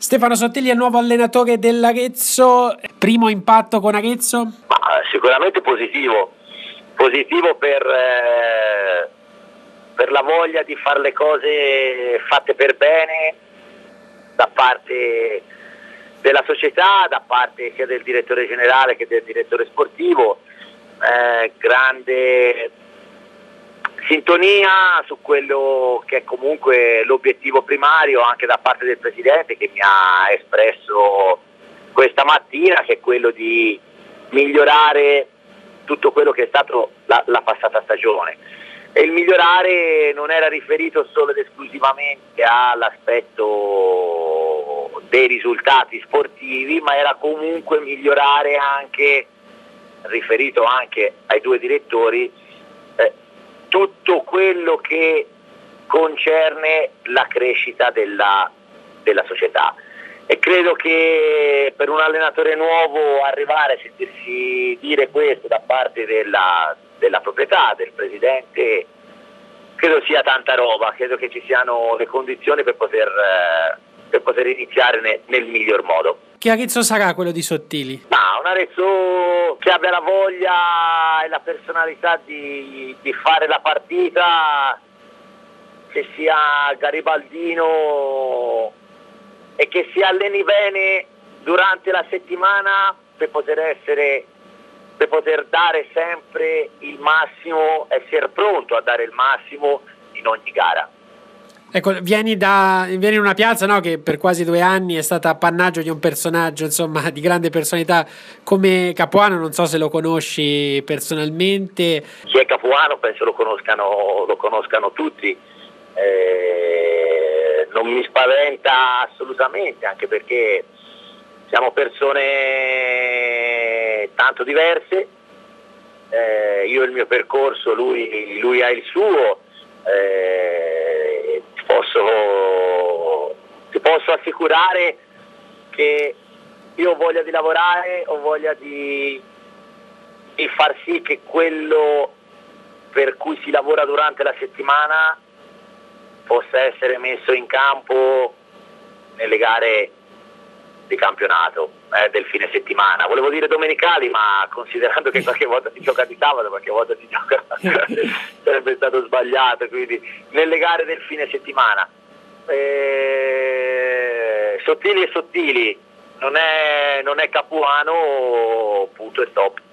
Stefano Sottili è il nuovo allenatore dell'Arezzo, primo impatto con Arezzo? Ma sicuramente positivo per la voglia di fare le cose fatte per bene da parte della società, da parte sia del direttore generale che del direttore sportivo, grande sintonia su quello che è comunque l'obiettivo primario anche da parte del presidente, che mi ha espresso questa mattina, che è quello di migliorare tutto quello che è stato la passata stagione. E il migliorare non era riferito solo ed esclusivamente all'aspetto dei risultati sportivi, ma era comunque migliorare anche, riferito anche ai due direttori, tutto quello che concerne la crescita della società. E credo che per un allenatore nuovo arrivare a sentirsi dire questo da parte della proprietà, del presidente, credo sia tanta roba, credo che ci siano le condizioni per poter iniziare nel miglior modo. Che Arezzo sarà quello di Sottili? Un Arezzo che abbia la voglia e la personalità di fare la partita, che sia garibaldino e che si alleni bene durante la settimana per poter dare sempre il massimo, essere pronto a dare il massimo in ogni gara. Ecco, vieni in una piazza, no, che per quasi 2 anni è stata appannaggio di un personaggio, insomma, di grande personalità come Capuano. Non so se lo conosci personalmente. Chi è Capuano penso lo conoscano tutti. Non mi spaventa assolutamente, anche perché siamo persone tanto diverse. Io ho il mio percorso, lui ha il suo. Ti posso assicurare che io ho voglia di lavorare, ho voglia di far sì che quello per cui si lavora durante la settimana possa essere messo in campo nelle gare di campionato del fine settimana. Volevo dire domenicali, ma considerando che qualche volta si gioca di sabato, qualche volta si gioca sarebbe stato sbagliato, quindi nelle gare del fine settimana. Sottili e Sottili, non è Capuano, punto e stop.